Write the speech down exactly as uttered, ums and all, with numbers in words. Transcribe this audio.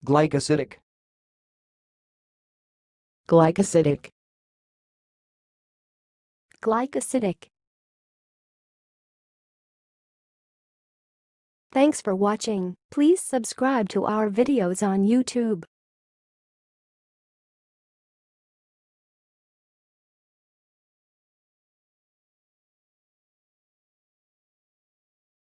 Glycosidic. Glycosidic. Glycosidic. Thanks for watching. Please subscribe to our videos on YouTube.